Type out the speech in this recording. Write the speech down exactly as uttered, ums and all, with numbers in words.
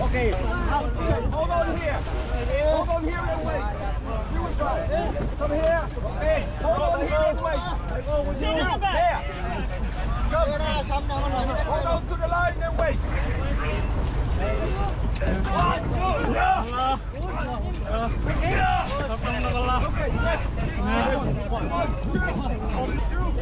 Okay. Hold on here. Hold on here and wait. You was right. Come here. Hey, hold on here and wait. There. Come. Hold on to the line and wait. One, two, yeah. Okay, next. One, two, two.